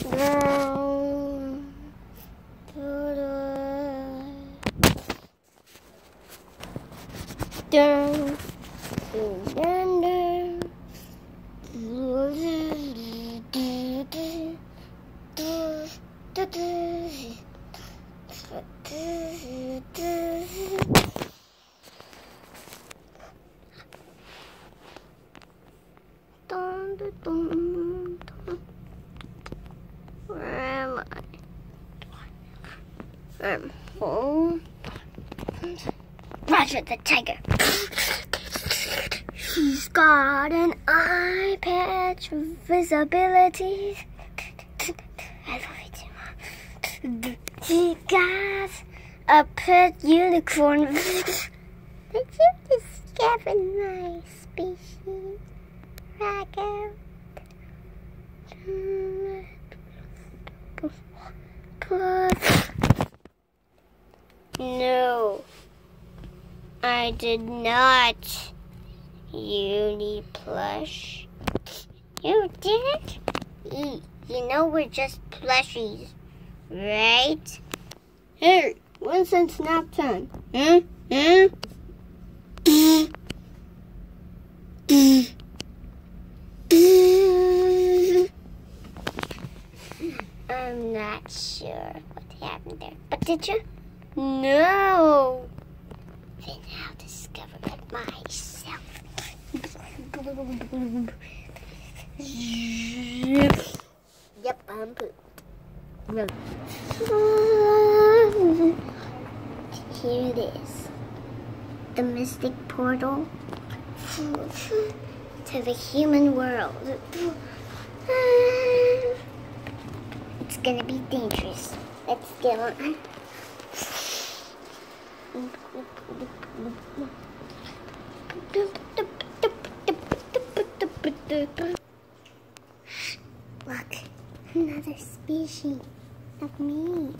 Where am I? I'm home. Roger the tiger. She's got an eye patch with visibility. She got a pet unicorn. Did you discover my species, Raggo? No, I did not. You need plush. You didn't? You know we're just plushies, right? Hey, when's it nap time? I'm not sure what happened there, but did you? No. Then I'll discover it myself. Yep, I'm pooped. Here it is. The mystic portal to the human world. It's gonna be dangerous. Let's get on. Look, another species of me.